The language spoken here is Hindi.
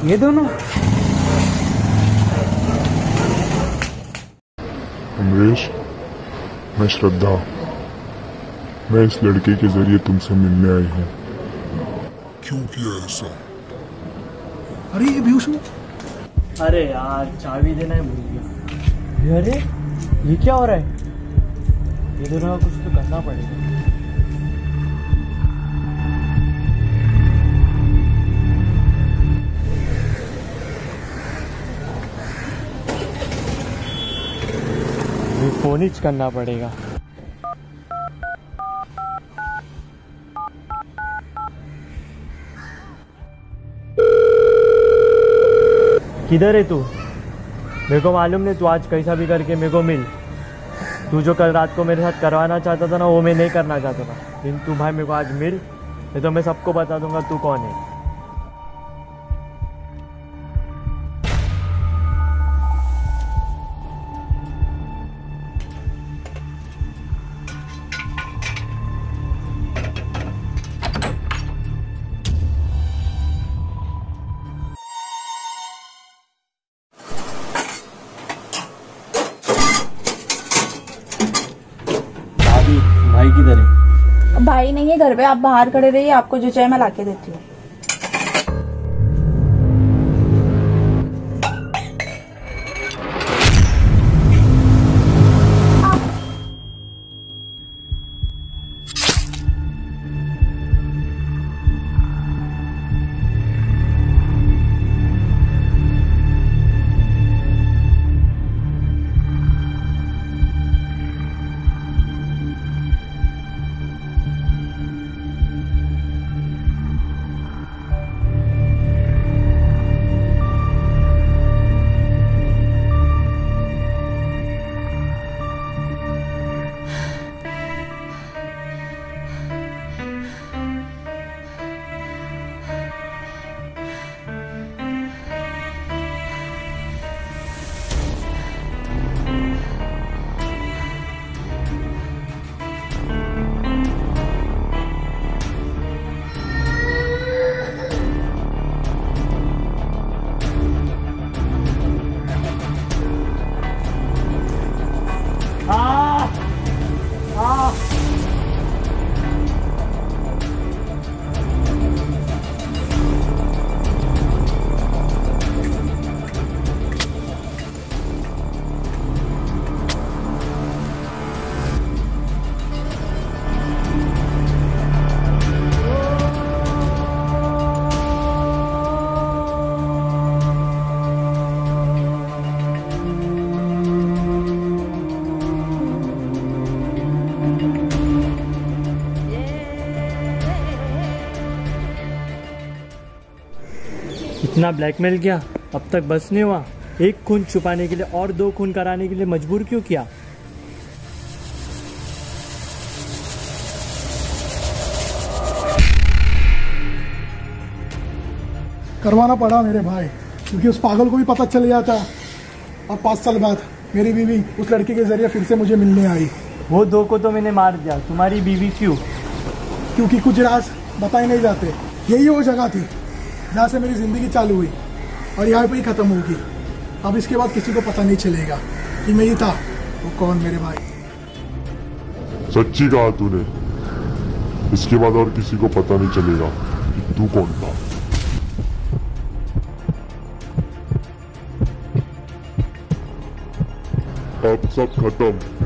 ये दोनों? अमरीश, मैं श्रद्धा, मैं इस लड़के के जरिए तुमसे मिलने आई हूँ। क्यों किया ऐसा? अरे ये बेहोश हूँ। अरे यार चाबी देना ही भूल गया। अरे ये क्या हो रहा है? ये दोनों का कुछ तो करना पड़ेगा। फोन ही करना पड़ेगा। किधर है तू? मेरे को मालूम नहीं, तू आज कैसा भी करके मेरे को मिल। तू जो कल रात को मेरे साथ करवाना चाहता था ना, वो मैं नहीं करना चाहता था। लेकिन तू भाई मेरे को आज मिल, नहीं तो मैं सबको बता दूंगा तू कौन है। भाई किधर है? भाई नहीं है घर पे, आप बाहर खड़े रहिए, आपको जो चाहिए मैं लाके देती हूँ। इतना ब्लैकमेल किया, अब तक बस नहीं हुआ। एक खून छुपाने के लिए और 2 खून कराने के लिए मजबूर क्यों किया? करवाना पड़ा मेरे भाई, क्योंकि उस पागल को भी पता चल गया था। और 5 साल बाद मेरी बीवी उस लड़के के जरिए फिर से मुझे मिलने आई। वो 2 को तो मैंने मार दिया, तुम्हारी बीवी क्यों? क्योंकि कुछ राज बताए नहीं जाते। यही वो जगह थी जहाँ से मेरी ज़िंदगी चालू हुई और यहाँ पे ही ख़त्म होगी। अब इसके बाद किसी को पता नहीं चलेगा कि मैं ही था वो कौन मेरे भाई। सच्ची कहा तूने। इसके बाद और किसी को पता नहीं चलेगा कि तू कौन था। अब सब खत्म।